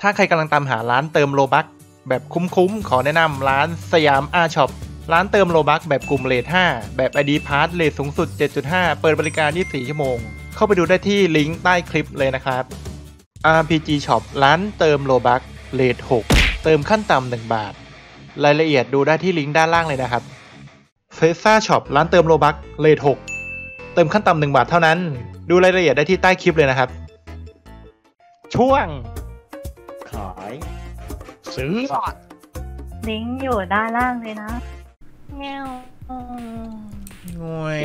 ถ้าใครกำลังตามหาร้านเติมโลบัคแบบคุ้มๆขอแนะนำร้านสยามอาช็อปร้านเติมโลบัคแบบกลุ่มเรท5แบบ ID Pass เรทสูงสุด 7.5 เปิดบริการ 24 ชั่วโมงเข้าไปดูได้ที่ลิงก์ใต้คลิปเลยนะครับ RPG Shop ร้านเติมโลบัคเรท6เติมขั้นต่ำ1 บาทรายละเอียดดูได้ที่ลิงก์ด้านล่างเลยนะครับ Fesa Shop ร้านเติมโลบัคเรท6เติมขั้นต่ำ1 บาทเท่านั้นดูรายละเอียดได้ที่ใต้คลิปเลยนะครับช่วงขายซื้อลิงก์อยู่ด้านล่างเลยนะแง่วงวย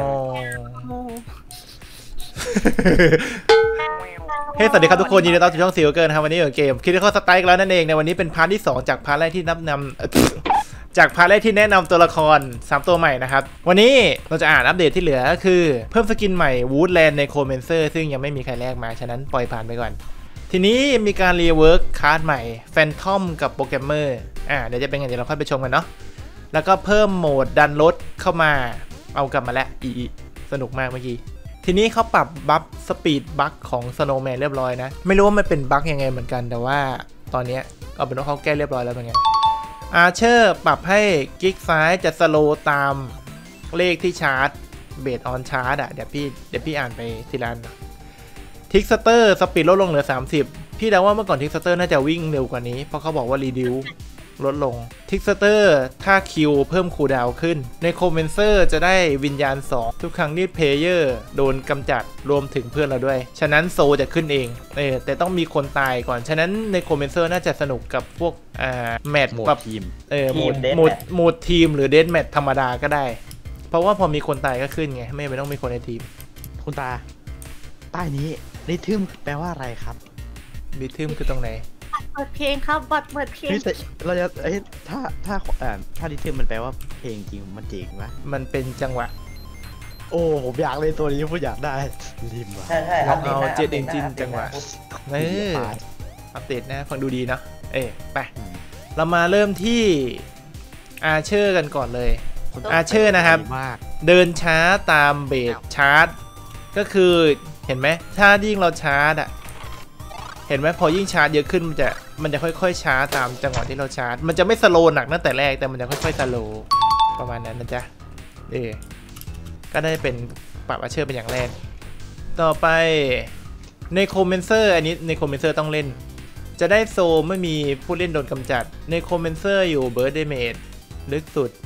เฮ้สวัสดีครับทุกคนยินดีต้อนรับสู่ช่องซีโอเกิร์นะครับวันนี้อยู่เกมคิดข้อสไตล์แล้วนั่นเองในวันนี้เป็นพาร์ทที่2จากพาร์ทแรกที่จากพาร์ทแรกที่แนะนำตัวละคร3ตัวใหม่นะครับวันนี้เราจะอ่านอัปเดตที่เหลือคือเพิ่มสกินใหม่วูดแลนด์ในโคเมนเซอร์ซึ่งยังไม่มีใครแลกมาฉะนั้นปล่อยผ่านไปก่อนทีนี้มีการรีเวิร์กคาร์ดใหม่แฟนทอมกับโปรแกรมเมอร์เดี๋ยวจะเป็นไงเดี๋ยวเราค่อยไปชมกันเนาะแล้วก็เพิ่มโหมดดันรถเข้ามาเอากลับมาแล้วสนุกมากเมื่อกี้ทีนี้เขาปรับบัฟสปีดบัคของสโนว์แมนเรียบร้อยนะไม่รู้ว่ามันเป็นบัคยังไงเหมือนกันแต่ว่าตอนนี้เอาเป็นว่าเขาแก้เรียบร้อยแล้วเป็นไงอาร์เชอร์ปรับให้กิ๊กซ้ายจะสโลว์ตามเลขที่ชาร์จเบสออนชาร์จเดี๋ยวพี่อ่านไปทีละทิกสเตอร์สปีดลดลงเหลือ30พี่เดาว่าเมื่อก่อนทิกสเตอร์น่าจะวิ่งเร็วกว่านี้เพราะเขาบอกว่ารีดิวลดลงทิกสเตอร์ถ้าคิวเพิ่มคูลดาวน์ขึ้นในโคเมนเซอร์จะได้วิญญาณ2ทุกครั้งที่เพลเยอร์โดนกำจัดรวมถึงเพื่อนเราด้วยฉะนั้นโซจะขึ้นเองแต่ต้องมีคนตายก่อนฉะนั้นในโคเมนเซอร์น่าจะสนุกกับพวกแมตช์แบบทีมโหมดทีมหรือเดธแมตช์ธรรมดาก็ได้เพราะว่าพอมีคนตายก็ขึ้นไงไม่ต้องมีคนในทีมคุณตาใต้นี้ริทึมแปลว่าอะไรครับริทึมคือตรงไหนเปิดเพลงครับบอทเปิดเพลงเราจะถ้าริทึมมันแปลว่าเพลงจริงมันจริงไหมมันเป็นจังหวะโอ้ผมอยากเล่นตัวนี้ผมอยากได้ริมใช่เอาเจ็ดเอนจินจังหวะอัปเดตนะฟังดูดีเนาะไปเรามาเริ่มที่อาร์เชอร์กันก่อนเลยอาร์เชอร์นะครับเดินช้าตามเบสชาร์จก็คือเห็นไหมถ้ายิ่งเราชาร์จเห็นไหมพอยิ่งชาร์จเยอะขึ้นมันจะค่อยๆช้าตามจังหวะที่เราชาร์จมันจะไม่สโลว์หนักตั้งแต่แรกแต่มันจะค่อยๆสโลว์ประมาณนั้นนะจ๊ะก็ได้เป็นปรับอาเชอร์เป็นอย่างแรกต่อไปในโคเมนเซอร์อันนี้ในโคเมนเซอร์ต้องเล่นจะได้โซไม่มีผู้เล่นโดนกำจัดในโคเมนเซอร์อยู่เบิร์ดเดเมจลึกสุด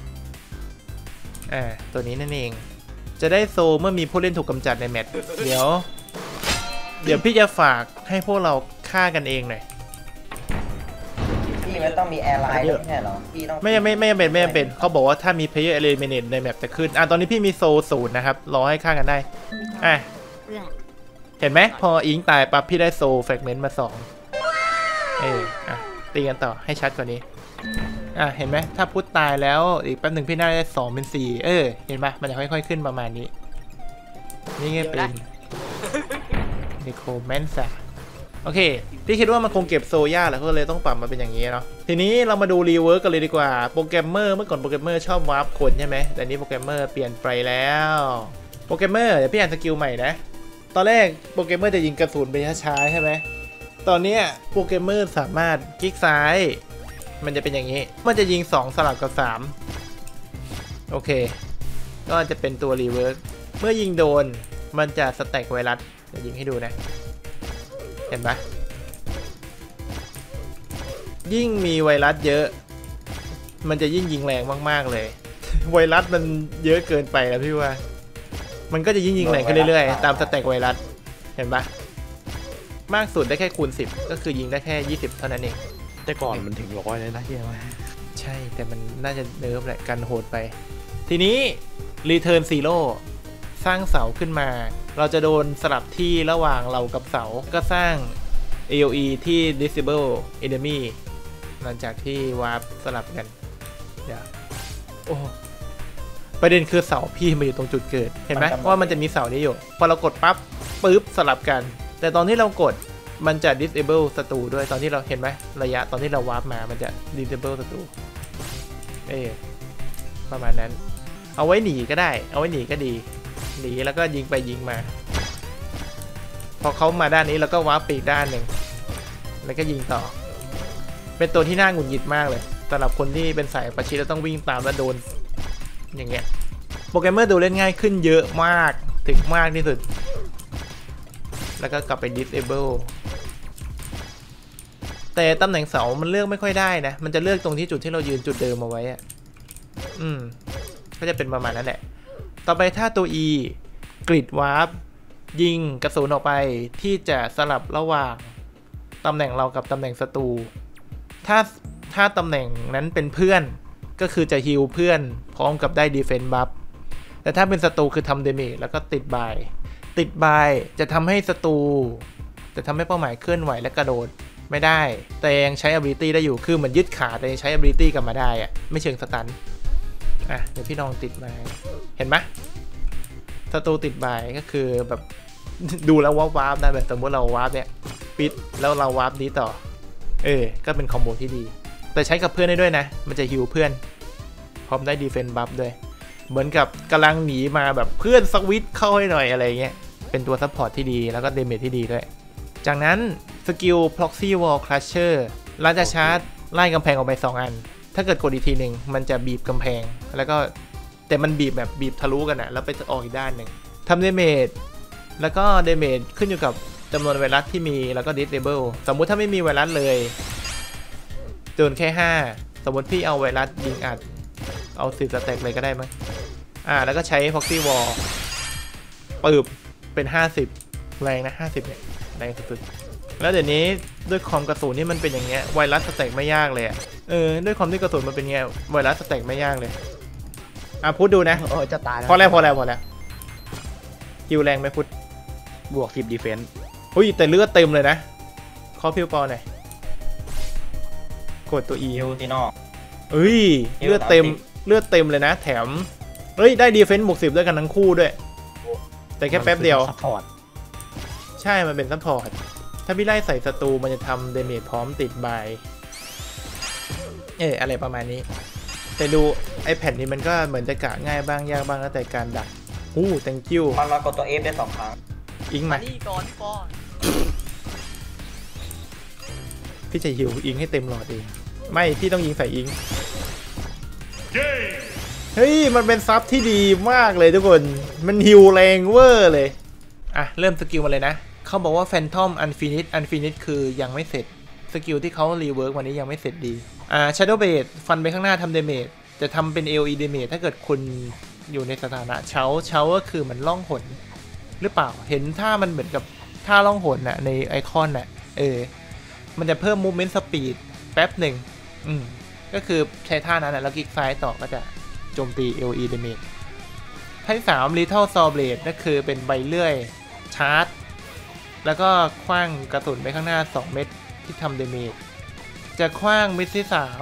ตัวนี้นั่นเองจะได้โซเมื่อมีผู้เล่นถูกกำจัดในแมตช์เดี๋ยวพี่จะฝากให้พวกเราฆ่ากันเองหน่อยพี่ไม่ต้องมีแอร์ไลน์ด้วยใช่หรอพี่ต้องไม่เป็นเขาบอกว่าถ้ามี player eliminate ในแมปจะขึ้นตอนนี้พี่มีโซ0นะครับรอให้ฆ่ากันได้เห็นไหมพออิงตายปั๊บพี่ได้โซแฟกเมนต์มา2ตีกันต่อให้ชัดกว่านี้เห็นไหมถ้าพุทธตายแล้วอีกแป๊บหนึ่งพี่น่าได้2เป็น4เห็นปะมันจะค่อยๆขึ้นประมาณนี้นี่ไงเป็นนิโคแมนซ่าโอเคพี่คิดว่ามันคงเก็บโซย่าแหละก็เลยต้องปรับมาเป็นอย่างนี้เนาะทีนี้เรามาดูรีเวิร์กกันเลยดีกว่าโปรแกรมเมอร์เมื่อก่อนโปรแกรมเมอร์ชอบวาร์ปคนใช่ไหมแต่นี้โปรแกรมเมอร์เปลี่ยนไปแล้วโปรแกรมเมอร์เดี๋ยวพี่อ่านสกิลใหม่นะตอนแรกโปรแกรมเมอร์จะยิงกระสุนไปช้าๆใช่ไหมตอนนี้โปรแกรมเมอร์สามารถคลิกซ้ายมันจะเป็นอย่างนี้มันจะยิง2สลับกับ3โอเคก็จะเป็นตัวรีเวิร์กเมื่อยิงโดนมันจะสแต็กไวรัสจะยิงให้ดูนะเห็นปะยิ่งมีไวรัสเยอะมันจะยิ่งยิงแรงมากๆเลยไวรัสมันเยอะเกินไปแล้วพี่ว่ามันก็จะยิ่งยิงแรงขึ้นเรื่อยๆตามสแต็กไวรัสเห็นปะมากสุดได้แค่คูณ10ก็คือยิงได้แค่20เท่านั้นเองแต่ก่อนมันถึง100เลยนะใช่ไหมใช่แต่มันน่าจะเนิร์ฟแหละกันโหดไปทีนี้ Return Zero สร้างเสาขึ้นมาเราจะโดนสลับที่ระหว่างเรากับเสาก็สร้าง AOE ที่ Disable Enemy หลังจากที่วาร์ปสลับกันประเด็นคือเสาพี่มาอยู่ตรงจุดเกิดเห็นไหมว่ามันจะมีเสานี้อยู่พอเรากดปั๊บปึ๊บสลับกันแต่ตอนที่เรากดมันจะ disable ศัตรูด้วยตอนที่เราเห็นไหมระยะตอนที่เราวาร์ปมามันจะ disable ศัตรูประมาณนั้นเอาไว้หนีก็ได้เอาไว้หนีก็ดีหนีแล้วก็ยิงไปยิงมาพอเขามาด้านนี้แล้วก็วาร์ปไปอีกด้านหนึ่งแล้วก็ยิงต่อเป็นตัวที่น่าหงุดหงิดมากเลยสำหรับคนที่เป็นสายประชิดแล้วต้องวิ่งตามแล้วโดนอย่างเงี้ยโปรแกรมเมอร์ดูเล่นง่ายขึ้นเยอะมากถึงมากที่สุดแล้วก็กลับไป disable แต่ตำแหน่งเสามันเลือกไม่ค่อยได้นะมันจะเลือกตรงที่จุดที่เรายืนจุดเดิมเอาไว้อะก็จะเป็นประมาณนั้นแหละต่อไปถ้าตัว E กริดวาร์ปยิงกระสุนออกไปที่จะสลับระหว่างตำแหน่งเรากับตำแหน่งศัตรูถ้าตำแหน่งนั้นเป็นเพื่อนก็คือจะฮีลเพื่อนพร้อมกับได้ดีเฟนส์บัฟแต่ถ้าเป็นศัตรูคือทำเดเมจแล้วก็ติดบายจะทำให้ศัตรูจะทำให้เป้าหมายเคลื่อนไหวและกระโดดไม่ได้แต่ยังใช้ ability ได้อยู่คือเหมือนยึดขาแต่ยังใช้ ability กลับมาได้อะไม่เชิงสตันเดี๋ยวพี่ลองติดบายเห็นไหมศัตรูติดบายก็คือแบบดูแล้ววาร์ปได้แบบสมมติเราวาร์ปเนี่ยปิดแล้วเราวาร์ปนี้ต่อก็เป็นคอมโบที่ดีแต่ใช้กับเพื่อนได้ด้วยนะมันจะฮิวเพื่อนพร้อมได้ดีเฟนส์บัฟด้วยเหมือนกับกำลังหนีมาแบบเพื่อนสวิตเข้าให้หน่อยอะไรเงี้ยเป็นตัวซัพพอร์ตที่ดีแล้วก็เดเมจที่ดีด้วยจากนั้นสกิล proxy wall crusher เราจะชาร์จไล่กำแพงออกไป2อันถ้าเกิดกดอีกทีหนึ่งมันจะบีบกำแพงแล้วก็แต่มันบีบแบบบีบทะลุกันนะแล้วไปออกอีกด้านหนึ่งทำเดเมจแล้วก็เดเมจขึ้นอยู่กับจำนวนไวรัสที่มีแล้วก็ disable สมมุติถ้าไม่มีไวรัสเลยโดนแค่5สมมติพี่เอาไวรัสยิงอัดเอา10 สแต็กเลยก็ได้มั้งแล้วก็ใช้ proxy wall ปืบเป็น50แรงนะ50เนี่ยแรงสุดๆแล้วเดี๋ยวนี้ด้วยความกระสุนนี่มันเป็นอย่างเงี้ยไวรัสสแต็กไม่ยากเลยด้วยความที่กระสุนมันเป็นเงี้ยไวรัสสแต็กไม่ยากเลยพูดดูนะจะตายพอแล้วฮิวแรงไหมพุทธบวก10 defense แต่เลือดเต็มเลยนะขอพิวปอหน่อยกดตัว E ฮิวที่นอกเลือดเต็มเลยนะแถมได้ดีเฟนส์บวก10ด้วยกันทั้งคู่ด้วยแต่แค่แป๊บเดียวใช่มันเป็นซัพพอร์ตถ้าพี่ไล่ใส่ศัตรูมันจะทำเดเมจพร้อมติดบายอะไรประมาณนี้แต่ดูไอแผ่นนี้มันก็เหมือนจะกะง่ายบ้างยากบ้างแล้วแต่การดักthank you มันมากดตัว F ได้2 ครั้งอิงมานี่ก่อนพี่ปอพี่จะหิวอิงให้เต็มหลอดเองไม่พี่ต้องยิงใส่อิงมันเป็นซับที่ดีมากเลยทุกคนมันฮิวแรงเวอร์เลยเริ่มสกิลมาเลยนะเขาบอกว่า Phantom Unfinished คือยังไม่เสร็จสกิลที่เขารีเวิร์กวันนี้ยังไม่เสร็จดีShadow Blade ฟันไปข้างหน้าทำเดเมจจะทำเป็น AoE damage ถ้าเกิดคุณอยู่ในสถานะเช้าก็คือมันล่องหนหรือเปล่าเห็นท่ามันเหมือนกับท่าล่องหนในไอคอนมันจะเพิ่ม movement speed แป๊บหนึ่งก็คือใช้ท่านั้นแล้วคลิกซ้ายต่อก็จะโจมตี AoE damage ท่าที่3 Lethal Saw Blade นั่นคือเป็นใบเลื่อยชาร์จแล้วก็ขว้างกระสุนไปข้างหน้า2 เม็ดที่ทำ damage จะขว้างเม็ดที่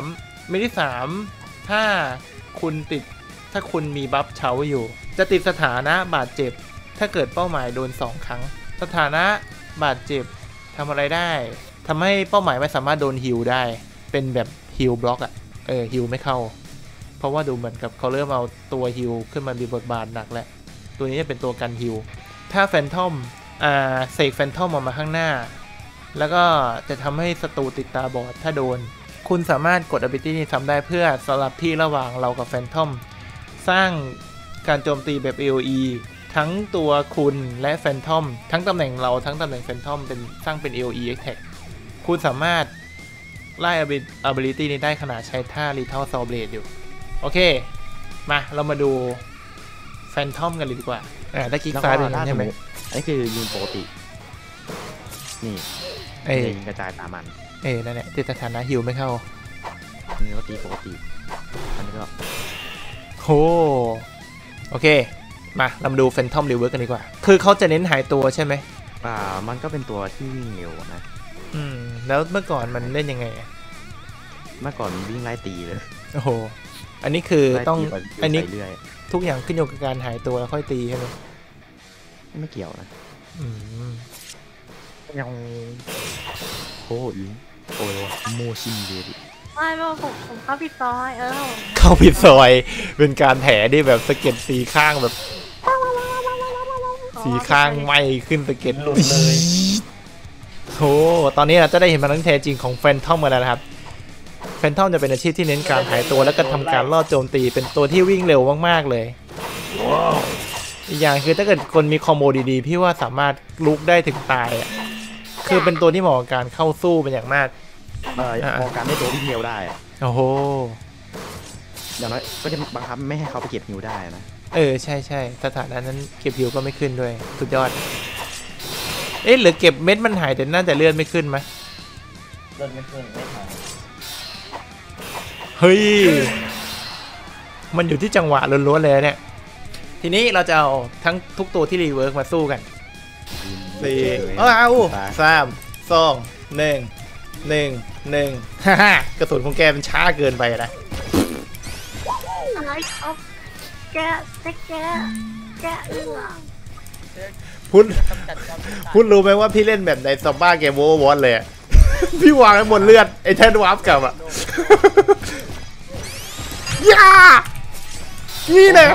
3ถ้าคุณมีบัฟเฉาอยู่จะติดสถานะบาดเจ็บถ้าเกิดเป้าหมายโดน2 ครั้งสถานะบาดเจ็บทำอะไรได้ทำให้เป้าหมายไม่สามารถโดนฮิลได้เป็นแบบฮิลบล็อกฮิลไม่เข้าเพราะว่าดูเหมือนกับเขาเริ่มเอาตัวฮิลขึ้นมามีบทบาทหนักแล้วตัวนี้จะเป็นตัวกันฮิลถ้าแฟนทอมเสกแฟนทอมออกมาข้างหน้าแล้วก็จะทำให้ศัตรูติดตาบอดถ้าโดนคุณสามารถกด ability นี้ทำได้เพื่อสลับที่ระหว่างเรากับแฟนทอมสร้างการโจมตีแบบ AoE ทั้งตัวคุณและแฟนทอมทั้งตำแหน่งเราทั้งตำแหน่งแฟนทอมเป็นสร้างเป็น AoE attack คุณสามารถไล่ ability นี้ได้ขณะใช้ท่า Lethal Saw Blade อยู่โอเคมาเรามาดูแฟนทอมกันเลยดีกว่าได้คลิกซ้ายเป็นใช่ไหมอันนี้คือยิงปกตินี่ยิงกระจายตามมันนั่นแหละติดสถานะฮิวไม่เข้านี่ก็ตีปกติอันนี้ก็โอเคมาเรามาดูแฟนทอมรีเวิร์กกันดีกว่าคือเขาจะเน้นหายตัวใช่ไหมมันก็เป็นตัวที่วิ่งเร็วนะแล้วเมื่อก่อนมันเล่นยังไงเมื่อก่อนวิ่งไล่ตีเลยอันนี้คือต้องอันนี้ทุกอย่างขึ้นอยู่กับการหายตัวแล้วค่อยตีใช่ไหมไม่เกี่ยวนะยังโมชินเดริไม่ผมเข้าผิดซอยเข้าผิดซอยเป็นการแถที่แบบสะเก็ดสีข้างแบบสีข้างไหม้ขึ้นสะเก็ดหลุดเลยโอ้ตอนนี้เราจะได้เห็นพลังแท้จริงของแฟนทอมมาแล้วนะครับแฟนทอมจะเป็นอาชีพที่เน้นการหายตัวและก็ทำการล่อโจมตีเป็นตัวที่วิ่งเร็วมากๆเลยอีกอย่างคือถ้าเกิดคนมีคอมโบดีๆพี่ว่าสามารถลุกได้ถึงตายอ่ะคือเป็นตัวที่เหมาะกับการเข้าสู้เป็นอย่างมากมองการได้ตัวที่เฮียวได้อะโอ้โหอย่างน้อยก็จะบังคับไม่ให้เขาไปเก็บฮิวได้นะใช่ใช่สถานะนั้นเก็บฮิวก็ไม่ขึ้นด้วยสุดยอดหรือเก็บเม็ดมันหายแต่น่าจะเลื่อนไม่ขึ้นไหมเลื่อนไม่ขึ้นไม่ทันเฮ้ยมันอยู่ที่จังหวะล้วนๆเลยเนี่ยทีนี้เราจะเอาทั้งทุกตัวที่รีเวิร์กมาสู้กันฮ่ากระสุนของแกมันช้าเกินไปนะอะไรครับแกเอื้อพุทธรู้ไหมว่าพี่เล่นแบบในซอมบ้าเกมโอเวอร์วอตเลยอะ พี่วางไว้บนเลือดไอ้แทนวาร์ปกลับอ่ะ ย่านี่นะ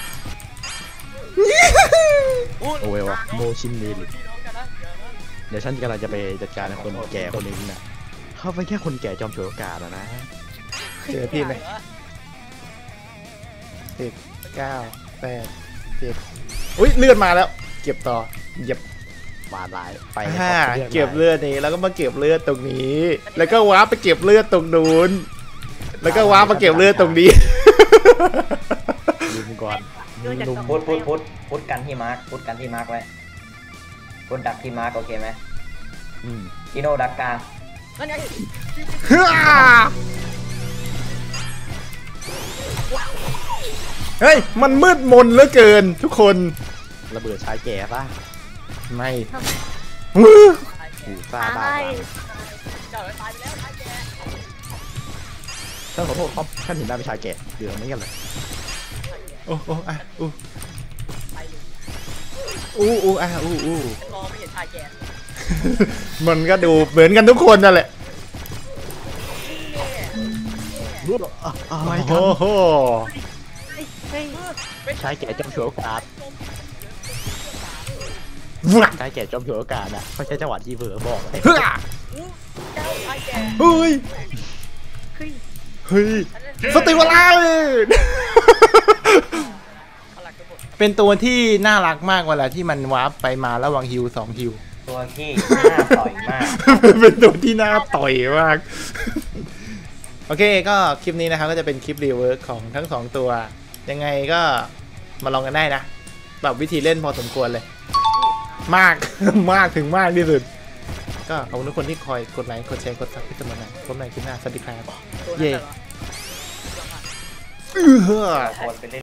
โอ้ยวะโมชินเนลิเดี๋ยวฉันกำลังจะไปจัดการคนแก่คนนึงนะเขาเป็นแค่คนแก่จอมฉวยโอกาสนะเจอพี่ไหม10 9 8 7อุ้ยเลือดมาแล้ว เก็บต่อเหยียบบาดร้ายไปเก็บเลือดนี้แล้วก็มาเก็บเลือดตรงนี้ แล้วก็ว้าไปเก็บเลือดตรงนู้นแล้วก็ว้ามาเก็บเลือดตรงนี้ลืมก่อนพุทกันที่มาร์คพุทกันที่มาร์คไว้พุทดักที่มาร์คโอเคไหมอิโนดักกลางเฮ้ยมันมืดมนเหลือเกินทุกคนระเบิดชายแก่ป่ะไม่หูซ่าบ้าท่านขอโทษครับท่านเห็นได้เป็นชายแก่เดือดไม่กันเลยโอ้อ่ะอู้อ่ะมันก็ดูเหมือนกันทุกคนนั่นแหละอะไรโอ้กันโหชายแก่จอมฉวยโอกาสชายแก่จอมฉวยโอกาสอ่ะเขาใช้จังหวะที่เผลอบอกเฮ้ยสติวลาเป็นตัวที่น่ารักมากเวลาที่มันวาร์ปไปมาระหว่างฮิว2ฮิวตัวที่น่าต่อยมากเป็นตัวที่น่าต่อยมาก โอเคก็คลิปนี้นะครับก็จะเป็นคลิปรีเวิร์กของทั้ง2ตัวยังไงก็มาลองกันได้นะแบบวิธีเล่นพอสมควรเลยมาก มากถึงมากที่สุดก็ขอบคุณทุกคนที่คอยกดไลค์กดแชร์กดซับที่เสมอนะพบกันใหม่คลิปหน้าสวัสดีครับเย้คนไปเล่น